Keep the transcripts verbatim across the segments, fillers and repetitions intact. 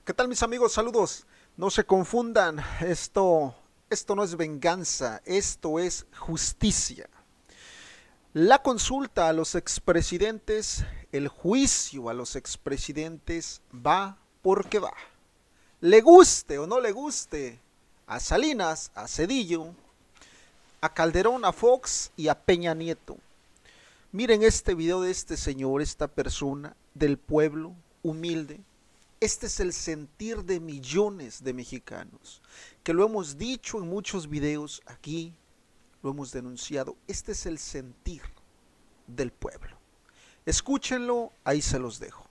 ¿Qué tal, mis amigos? Saludos. No se confundan, esto, esto no es venganza, esto es justicia. La consulta a los expresidentes, el juicio a los expresidentes va porque va. Le guste o no le guste a Salinas, a Zedillo, a Calderón, a Fox y a Peña Nieto. Miren este video de este señor, esta persona del pueblo humilde. Este es el sentir de millones de mexicanos, que lo hemos dicho en muchos videos aquí, lo hemos denunciado. Este es el sentir del pueblo. Escúchenlo, ahí se los dejo.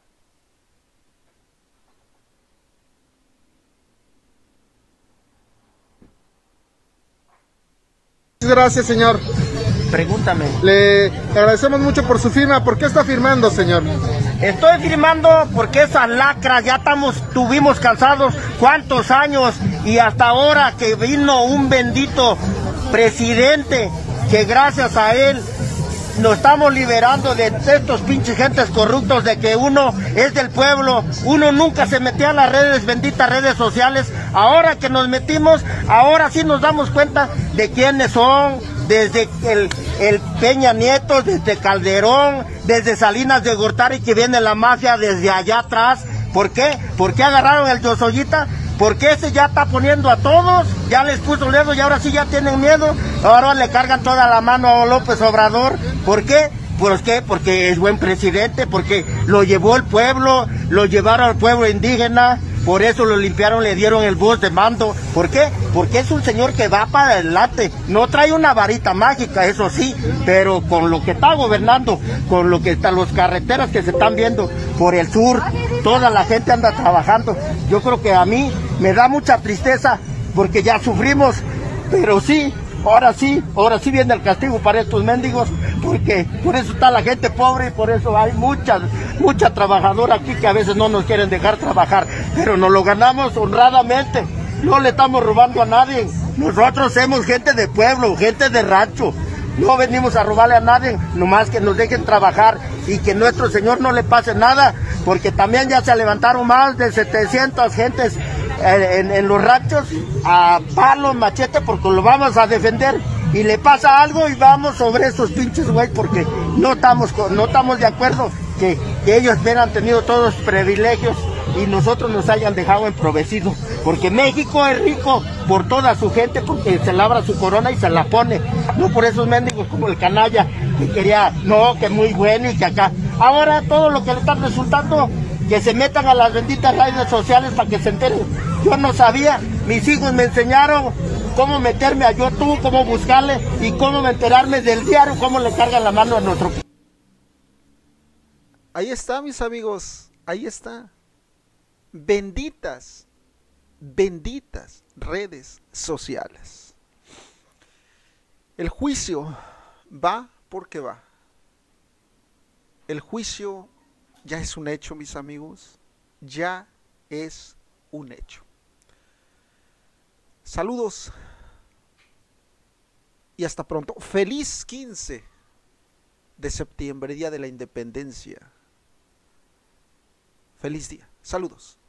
Gracias, señor. Pregúntame. Le agradecemos mucho por su firma. ¿Por qué está firmando, señor? Estoy firmando porque esas lacras ya estamos, tuvimos cansados cuántos años y hasta ahora que vino un bendito presidente que gracias a él nos estamos liberando de estos pinches gentes corruptos, de que uno es del pueblo, uno nunca se metía a las redes, benditas redes sociales. Ahora que nos metimos, ahora sí nos damos cuenta de quiénes son, desde el, el Peña Nieto, desde Calderón, desde Salinas de Gortari, que viene la mafia desde allá atrás. ¿Por qué? ¿Por qué agarraron el Yosoyita? Porque ese ya está poniendo a todos, ya les puso dedo y ahora sí ya tienen miedo. Ahora le cargan toda la mano a López Obrador. ¿Por qué? ¿Por qué? Porque es buen presidente, porque lo llevó el pueblo, lo llevaron al pueblo indígena, por eso lo limpiaron, le dieron el bus de mando. ¿Por qué? Porque es un señor que va para adelante, no trae una varita mágica, eso sí, pero con lo que está gobernando, con lo que están las carreteras que se están viendo por el sur, toda la gente anda trabajando. Yo creo que a mí me da mucha tristeza porque ya sufrimos, pero sí, ahora sí, ahora sí viene el castigo para estos mendigos, porque por eso está la gente pobre y por eso hay mucha, mucha trabajadora aquí que a veces no nos quieren dejar trabajar, pero nos lo ganamos honradamente, no le estamos robando a nadie. Nosotros somos gente de pueblo, gente de rancho, no venimos a robarle a nadie, nomás que nos dejen trabajar y que nuestro Señor no le pase nada, porque también ya se levantaron más de setecientas gentes en, en los ranchos a palos, machete, porque lo vamos a defender y le pasa algo y vamos sobre esos pinches güey, porque no estamos, no estamos de acuerdo que, que ellos hubieran tenido todos los privilegios y nosotros nos hayan dejado empobrecidos, porque México es rico por toda su gente, porque se labra su corona y se la pone, no por esos mendigos como el canalla que quería, no, que muy bueno y que acá. Ahora todo lo que le está resultando, que se metan a las benditas redes sociales para que se enteren. Yo no sabía, mis hijos me enseñaron cómo meterme a YouTube, cómo buscarle y cómo enterarme del diario, cómo le cargan la mano a nuestro. Ahí está, mis amigos, ahí está. Benditas, benditas redes sociales. El juicio va porque va. El juicio ya es un hecho, mis amigos. Ya es un hecho. Saludos y hasta pronto. Feliz quince de septiembre, Día de la Independencia. Feliz día. Saludos.